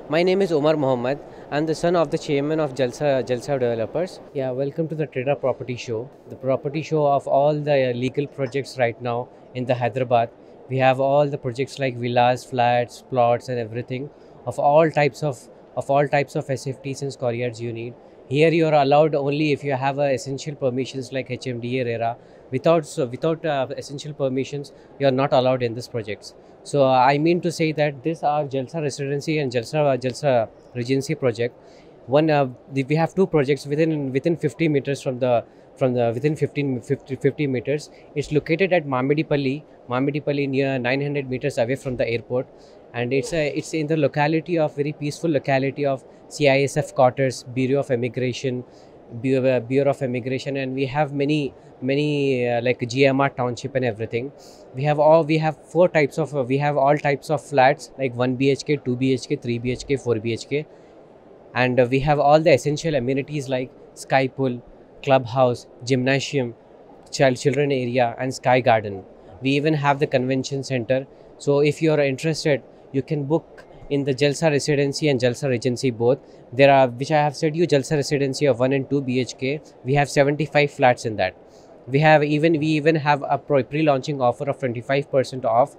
My name is Omar Mohammed. I'm the son of the chairman of Jalsa Developers. Yeah, welcome to the Trader Property Show. The property show of all the legal projects right now in the Hyderabad. We have all the projects like villas, flats, plots, and everything of all types of SFTs and squares you need. Here you are allowed only if you have essential permissions like HMDA, RERA. Without essential permissions, you are not allowed in this projects. So I mean to say that this our Jalsa Residency and Jalsa Regency project. We have two projects within 50 meters from the within 50 meters. It's located at Mamidipalli near 900 meters away from the airport, and it's in the locality of very peaceful locality of CISF quarters, Bureau of Immigration, and we have many like GMR township and everything. We have all types of flats like 1 BHK, 2 BHK, 3 BHK, 4 BHK, and we have all the essential amenities like sky pool, clubhouse, gymnasium, children area, and sky garden. We even have the convention center. So if you are interested, you can book in the Jalsa Residency and Jalsa Regency both. There are, which I have said you, Jalsa Residency of 1 and 2 BHK. We have 75 flats in that. We even have a pre-launching offer of 25% off.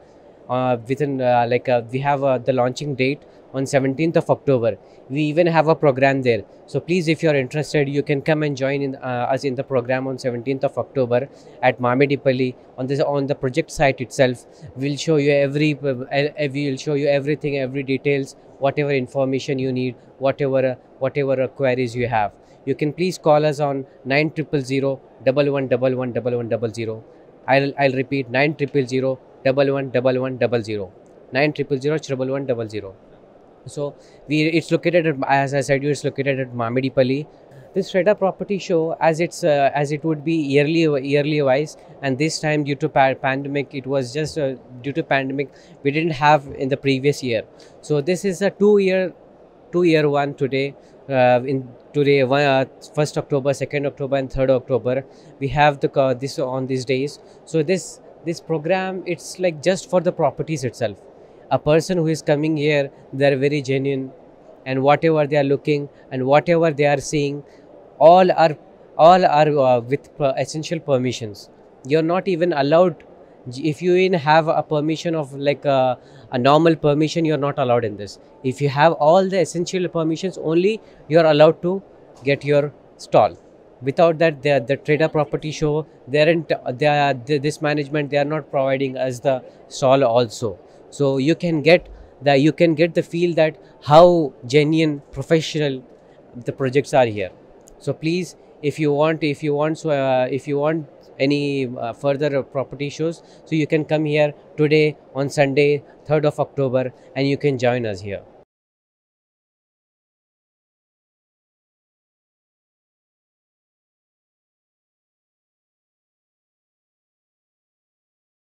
We have the launching date on 17th of October. We even have a program there. So please, if you are interested, you can come and join us in the program on 17th of October at Mamidipalli on the project site itself. We'll show you we will show you everything, every details, whatever information you need, whatever queries you have. You can please call us on 9000 1111 I'll repeat 9000 1111 9000 So it's located at, as I said, it's located at Mamidipalli. This Trader Property Show, as it would be yearly wise, and this time due to pandemic, it was just due to pandemic we didn't have in the previous year. So this is a two year one today. In today, 1st October, 2nd October, and 3rd October, we have this on these days. So this program, it's like just for the properties itself. A person who is coming here, they're very genuine, and whatever they are looking and whatever they are seeing, all are with essential permissions. You're not even allowed. If you even have a permission of like a normal permission, you're not allowed in this. If you have all the essential permissions, only you're allowed to get your stall. Without that, the Trader Property Show, this management, they are not providing us the stall also. So you can get the feel that how genuine, professional the projects are here. So please, if you want any further property shows, so you can come here today on Sunday, 3rd of October, and you can join us here.